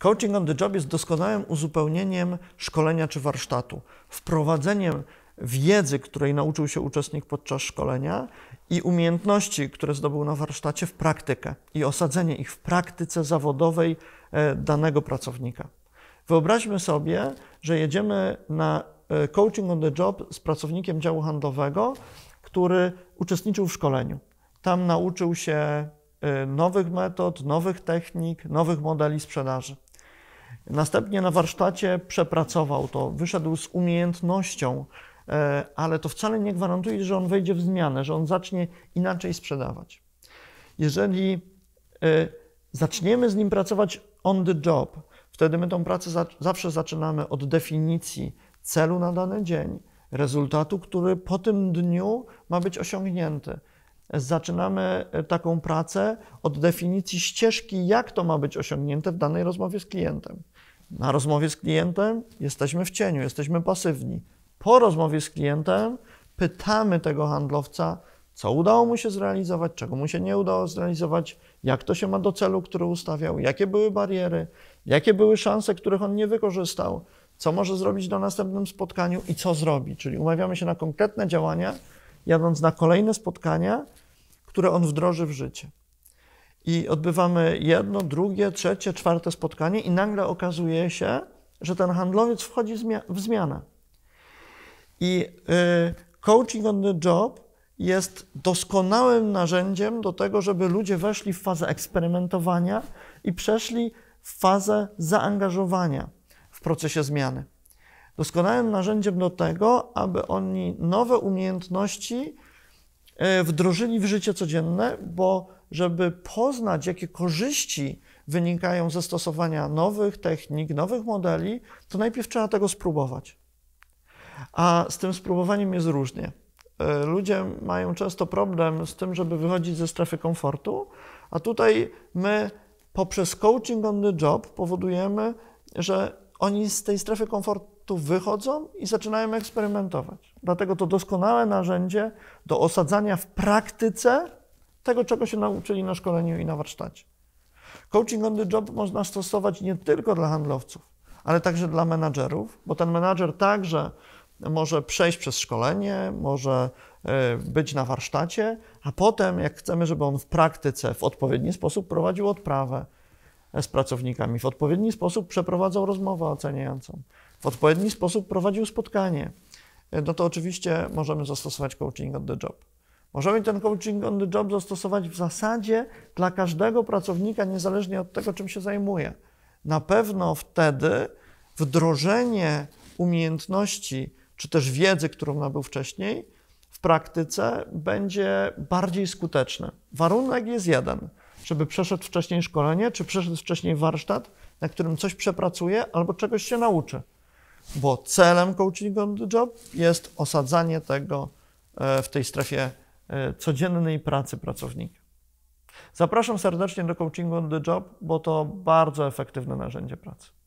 Coaching on the job jest doskonałym uzupełnieniem szkolenia czy warsztatu, wprowadzeniem wiedzy, której nauczył się uczestnik podczas szkolenia i umiejętności, które zdobył na warsztacie w praktykę i osadzenie ich w praktyce zawodowej danego pracownika. Wyobraźmy sobie, że jedziemy na coaching on the job z pracownikiem działu handlowego, który uczestniczył w szkoleniu. Tam nauczył się nowych metod, nowych technik, nowych modeli sprzedaży. Następnie na warsztacie przepracował to, wyszedł z umiejętnością, ale to wcale nie gwarantuje, że on wejdzie w zmianę, że on zacznie inaczej sprzedawać. Jeżeli zaczniemy z nim pracować on the job, wtedy my tą pracę zawsze zaczynamy od definicji celu na dany dzień, rezultatu, który po tym dniu ma być osiągnięty. Zaczynamy taką pracę od definicji ścieżki, jak to ma być osiągnięte w danej rozmowie z klientem. Na rozmowie z klientem jesteśmy w cieniu, jesteśmy pasywni. Po rozmowie z klientem pytamy tego handlowca, co udało mu się zrealizować, czego mu się nie udało zrealizować, jak to się ma do celu, który ustawiał, jakie były bariery, jakie były szanse, których on nie wykorzystał, co może zrobić na następnym spotkaniu i co zrobi. Czyli umawiamy się na konkretne działania, jadąc na kolejne spotkania, które on wdroży w życie. I odbywamy jedno, drugie, trzecie, czwarte spotkanie i nagle okazuje się, że ten handlowiec wchodzi w zmianę. I coaching on the job jest doskonałym narzędziem do tego, żeby ludzie weszli w fazę eksperymentowania i przeszli w fazę zaangażowania w procesie zmiany. Doskonałym narzędziem do tego, aby oni nowe umiejętności wdrożyli w życie codzienne, bo żeby poznać, jakie korzyści wynikają ze stosowania nowych technik, nowych modeli, to najpierw trzeba tego spróbować. A z tym spróbowaniem jest różnie. Ludzie mają często problem z tym, żeby wychodzić ze strefy komfortu, a tutaj my poprzez coaching on the job powodujemy, że oni z tej strefy komfortu wychodzą i zaczynają eksperymentować. Dlatego to doskonałe narzędzie do osadzania w praktyce tego, czego się nauczyli na szkoleniu i na warsztacie. Coaching on the job można stosować nie tylko dla handlowców, ale także dla menadżerów, bo ten menadżer także może przejść przez szkolenie, może być na warsztacie, a potem, jak chcemy, żeby on w praktyce w odpowiedni sposób prowadził odprawę z pracownikami, w odpowiedni sposób przeprowadzał rozmowę oceniającą, w odpowiedni sposób prowadził spotkanie, no to oczywiście możemy zastosować coaching on the job. Możemy ten coaching on the job zastosować w zasadzie dla każdego pracownika, niezależnie od tego, czym się zajmuje. Na pewno wtedy wdrożenie umiejętności czy też wiedzy, którą nabył wcześniej, w praktyce będzie bardziej skuteczne. Warunek jest jeden, żeby przeszedł wcześniej szkolenie, czy przeszedł wcześniej warsztat, na którym coś przepracuje albo czegoś się nauczy. Bo celem coaching on the job jest osadzanie tego w tej strefie codziennej pracy pracownika. Zapraszam serdecznie do coachingu on the job, bo to bardzo efektywne narzędzie pracy.